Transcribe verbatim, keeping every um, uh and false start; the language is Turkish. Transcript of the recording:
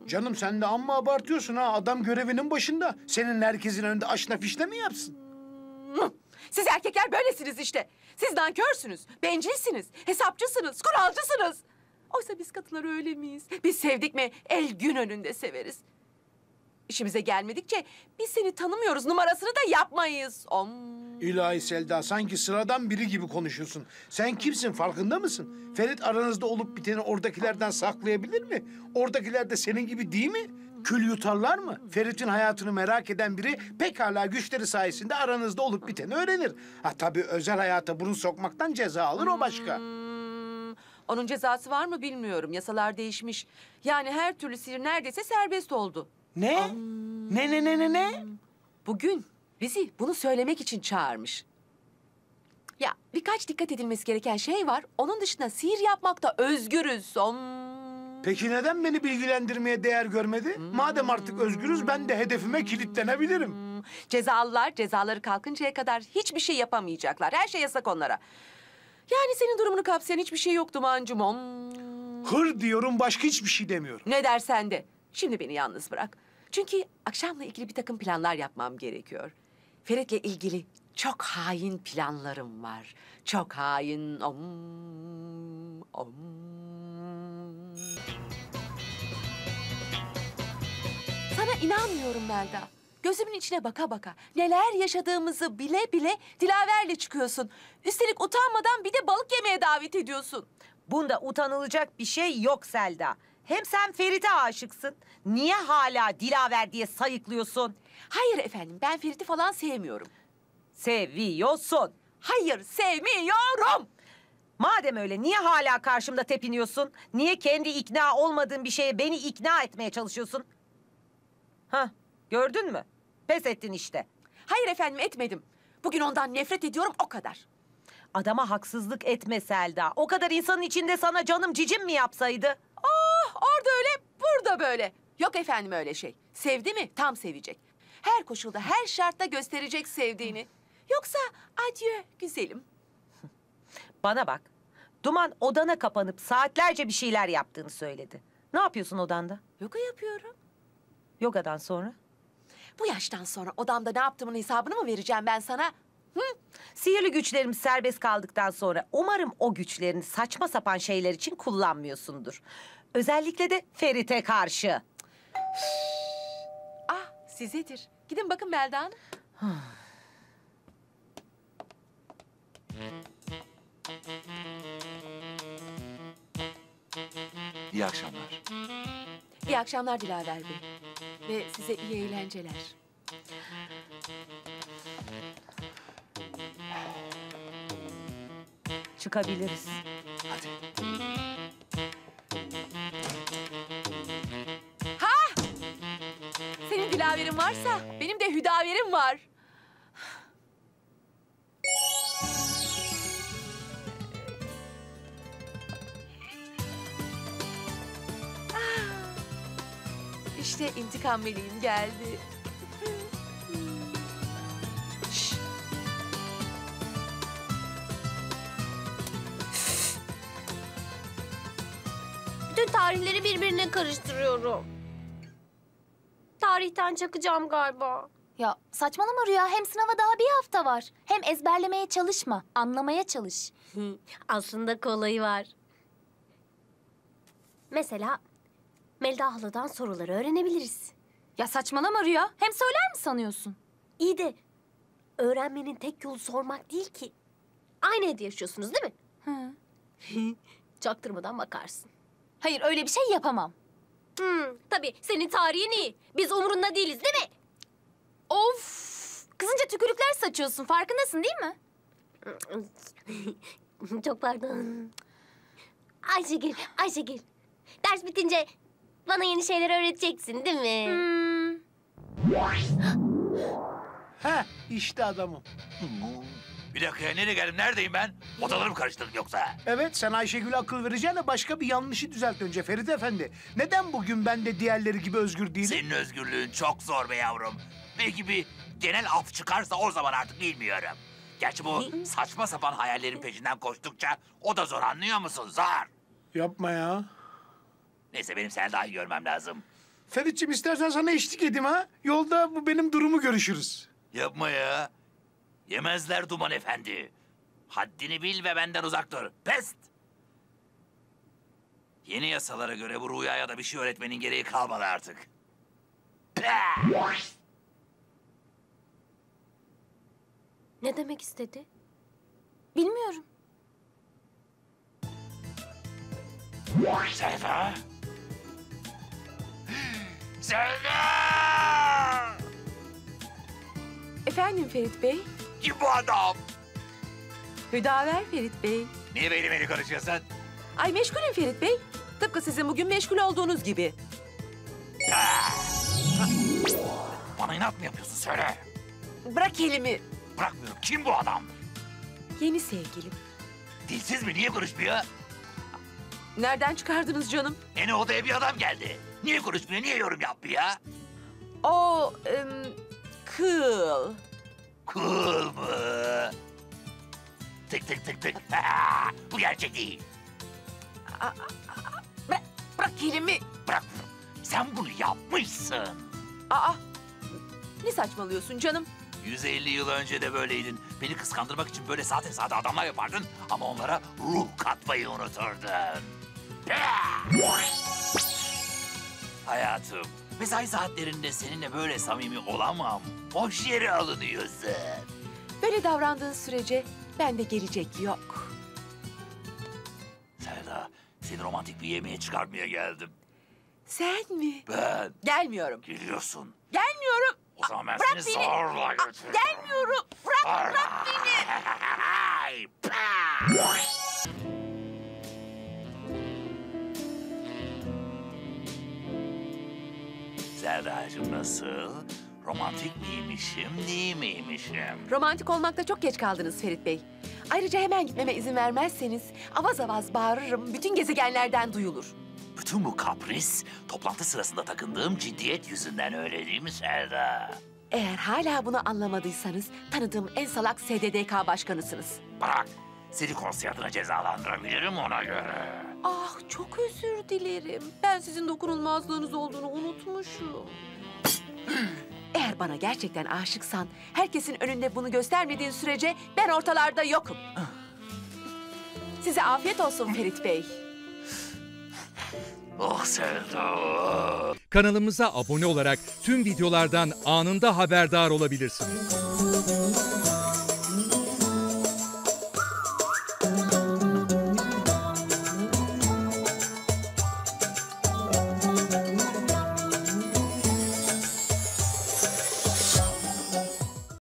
Canım sen de amma abartıyorsun ha. Adam görevinin başında. Senin herkesin önünde aşna fişne mi yapsın? Siz erkekler böylesiniz işte. Siz nankörsünüz, bencilsiniz, hesapçısınız, kuralcısınız. Oysa biz kadınlar öyle miyiz? Biz sevdik mi el gün önünde severiz. İşimize gelmedikçe biz seni tanımıyoruz numarasını da yapmayız. Om. İlahi Selda, sanki sıradan biri gibi konuşuyorsun. Sen kimsin, farkında mısın? Ferit aranızda olup biteni oradakilerden saklayabilir mi? Oradakiler de senin gibi değil mi? Kül yutarlar mı? Ferit'in hayatını merak eden biri pekala güçleri sayesinde aranızda olup biteni öğrenir. Ha tabii özel hayata burun sokmaktan ceza alır, o başka. Hmm, onun cezası var mı bilmiyorum. Yasalar değişmiş. Yani her türlü sihir neredeyse serbest oldu. Ne? Am. Ne ne ne ne ne? Bugün bizi bunu söylemek için çağırmış. Ya birkaç dikkat edilmesi gereken şey var. Onun dışında sihir yapmakta özgürüz. Om. Peki neden beni bilgilendirmeye değer görmedi? Madem artık özgürüz, ben de hedefime kilitlenebilirim. Hmm, Cezalılar cezaları kalkıncaya kadar hiçbir şey yapamayacaklar. Her şey yasak onlara. Yani senin durumunu kapsayan hiçbir şey yok Duman'cığım. Om. Hır diyorum, başka hiçbir şey demiyorum. Ne dersen de. Şimdi beni yalnız bırak. Çünkü akşamla ilgili bir takım planlar yapmam gerekiyor. Ferit'le ilgili çok hain planlarım var. Çok hain. Om, om. Sana inanmıyorum Melda. Gözümün içine baka baka neler yaşadığımızı bile bile Dilaver'le çıkıyorsun. Üstelik utanmadan bir de balık yemeye davet ediyorsun. Bunda utanılacak bir şey yok Selda. Hem sen Ferit'e aşıksın. Niye hala Dilaver diye sayıklıyorsun? Hayır efendim, ben Ferit'i falan sevmiyorum. Seviyorsun. Hayır, sevmiyorum. Madem öyle niye hala karşımda tepiniyorsun? Niye kendi ikna olmadığın bir şeye beni ikna etmeye çalışıyorsun? Hah, gördün mü? Pes ettin işte. Hayır efendim, etmedim. Bugün ondan nefret ediyorum, o kadar. Adama haksızlık etme Selda. O kadar insanın içinde sana canım cicim mi yapsaydı? Oh, orada öyle, burada böyle. Yok efendim öyle şey. Sevdi mi tam sevecek. Her koşulda, her şartta gösterecek sevdiğini. Yoksa adieu güzelim. Bana bak. Duman odana kapanıp saatlerce bir şeyler yaptığını söyledi. Ne yapıyorsun odanda? Yoga yapıyorum. Yogadan sonra? Bu yaştan sonra odamda ne yaptığımın hesabını mı vereceğim ben sana? Hı? Sihirli güçlerimiz serbest kaldıktan sonra umarım o güçlerini saçma sapan şeyler için kullanmıyorsundur. Özellikle de Ferit'e karşı. Ah, sizedir. Gidin bakın Melda Hanım. İyi akşamlar. İyi akşamlar Dilaver Bey. Ve size iyi eğlenceler. Çıkabiliriz. Hadi. Senin Dilaver'in varsa benim de Hüdaver'im var. İşte intikam meleğim geldi. Şş. Bütün tarihleri birbirine karıştırıyorum. Tarihten çakacağım galiba. Ya saçmalama Rüya, hem sınava daha bir hafta var. Hem ezberlemeye çalışma, anlamaya çalış. Aslında kolayı var. Mesela Melda haladan soruları öğrenebiliriz. Ya saçmalama Rüya, hem söyler mi sanıyorsun? İyi de öğrenmenin tek yolu sormak değil ki. Aynı evde yaşıyorsunuz değil mi? Hı. Çaktırmadan bakarsın. Hayır, öyle bir şey yapamam. Hmm, tabii senin tarihin iyi. Biz umurunda değiliz değil mi? Of! Kızınca tükürükler saçıyorsun, farkındasın değil mi? Çok pardon. Ayşegül, Ayşegül. Ders bitince bana yeni şeyler öğreteceksin değil mi? Hmm. Heh, işte adamım. Bir dakika ya, nereye geldim? Neredeyim ben? Odaları mı karıştırdım yoksa? Evet, sen Ayşegül'e akıl vereceğine başka bir yanlışı düzelt önce Ferit Efendi. Neden bugün ben de diğerleri gibi özgür değilim? Senin özgürlüğün çok zor be yavrum. Belki bir genel af çıkarsa o zaman artık bilmiyorum. Gerçi bu saçma sapan hayallerin peşinden koştukça o da zor, anlıyor musun? Zor. Yapma ya. Neyse benim Selda'yı görmem lazım. Ferit'ciğim istersen sana eşlik edeyim ha. Yolda bu benim durumu görüşürüz. Yapma ya. Yemezler Duman Efendi. Haddini bil ve benden uzak dur. Pest! Yeni yasalara göre bu Rüya'ya da bir şey öğretmenin gereği kalmadı artık. Pah! Ne demek istedi? Bilmiyorum. Selda! Selda! Efendim Ferit Bey? Kim bu adam? Hüdaver Ferit Bey. Niye beni beni konuşuyorsun? Ay meşgulüm Ferit Bey. Tıpkı sizin bugün meşgul olduğunuz gibi. Bana inat mı yapıyorsun söyle. Bırak elimi. Bırakmıyorum. Kim bu adam? Yeni sevgilim. Dilsiz mi? Niye konuşmuyor? Nereden çıkardınız canım? Yeni odaya bir adam geldi. Niye konuşmuyor? Niye yorum yapmıyor? O ım, kıl. Cool mu? Tık tık tık tık. Bu gerçek değil. Bırak, bırak elimi. Bırakmıyorum. Sen bunu yapmışsın. Aa, ne saçmalıyorsun canım? yüz elli yıl önce de böyleydin. Beni kıskandırmak için böyle sade sade adamlar yapardın ama onlara ruh katmayı unuturdun. Hayatım, mesai saatlerinde seninle böyle samimi olamam. Boş yere alınıyorsun. Böyle davrandığın sürece bende gelecek yok. Selda, seni romantik bir yemeğe çıkarmaya geldim. Sen mi? Ben Gelmiyorum. geliyorsun. Gelmiyorum. O zaman ben Bırak seni beni. zorla Aa, götürürüm. gelmiyorum. Bırak, bırak beni. Ay, pah! Selda'cığım nasıl? Romantik miymişim, değil miymişim? Romantik olmakta çok geç kaldınız Ferit Bey. Ayrıca hemen gitmeme izin vermezseniz avaz avaz bağırırım. Bütün gezegenlerden duyulur. Bütün bu kapris, toplantı sırasında takındığım ciddiyet yüzünden öyle değil mi Selda? Eğer hala bunu anlamadıysanız tanıdığım en salak S D D K başkanısınız. Bırak, seni konsey cezalandırabilirim ona göre. Ah çok özür dilerim. Ben sizin dokunulmazlığınız olduğunu unutmuşum. Eğer bana gerçekten aşıksan herkesin önünde bunu göstermediğin sürece ben ortalarda yokum. Size afiyet olsun Ferit Bey. Oh Selda. Kanalımıza abone olarak tüm videolardan anında haberdar olabilirsiniz.